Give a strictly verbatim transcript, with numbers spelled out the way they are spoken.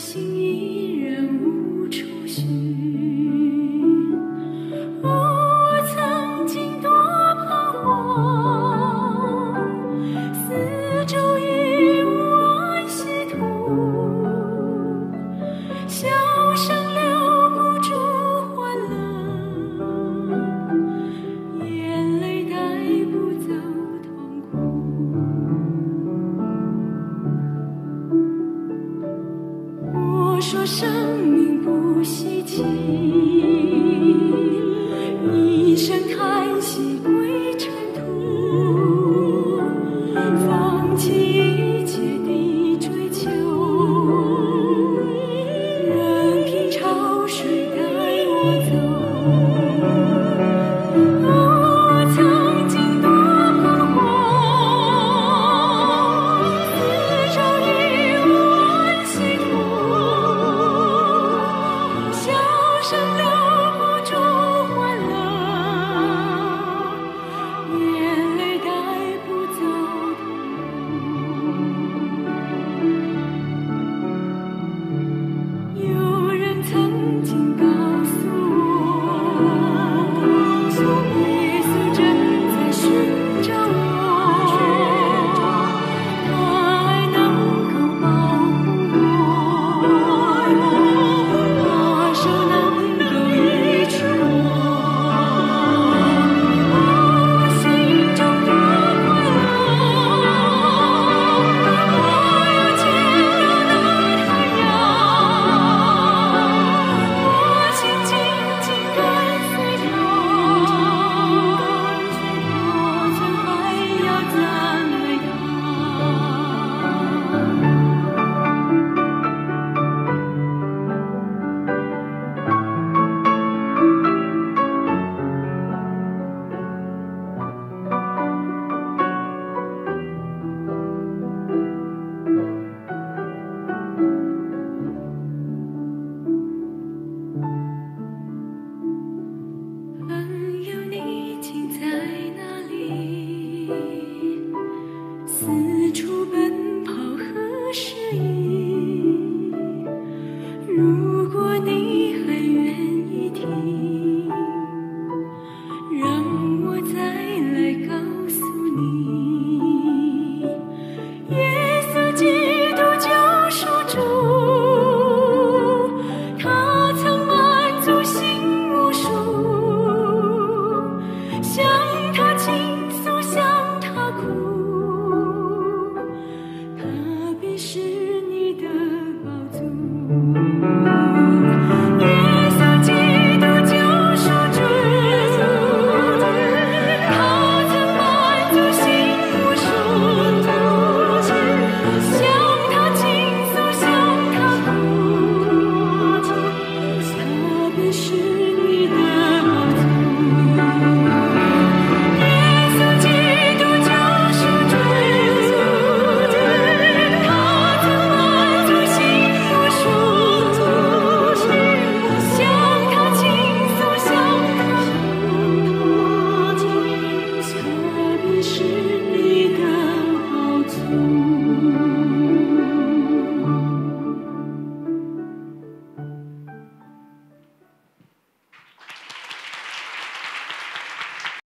心依然无处寻。哦，我曾经多彷徨，四周已无安息土，笑声留不住欢乐，眼泪带不走痛苦。我说生命不稀奇，一声叹息归尘土，放弃一切的追求，任凭潮水带我走。我曾经多彷徨，四周已无安息土，笑声留不住欢乐，眼泪带不走痛苦。有人曾经告诉我，耶稣正在寻找我，他爱能够保护我，他手能够医治我。我心中多快乐，我要见到那太阳，我心紧紧跟随他，我曾还要赞美朋友，你竟在哪里？四处奔跑何时已？如果你还愿意听，让我再来告诉你，耶稣基督救赎主，他曾满足心无数，向他倾诉，向他哭，他必是你的宝足。